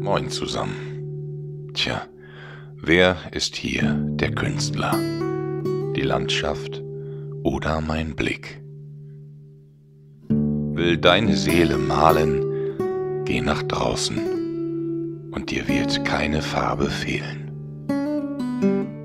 Moin zusammen. Tja, wer ist hier der Künstler? Die Landschaft oder mein Blick? Will deine Seele malen, geh nach draußen und dir wird keine Farbe fehlen.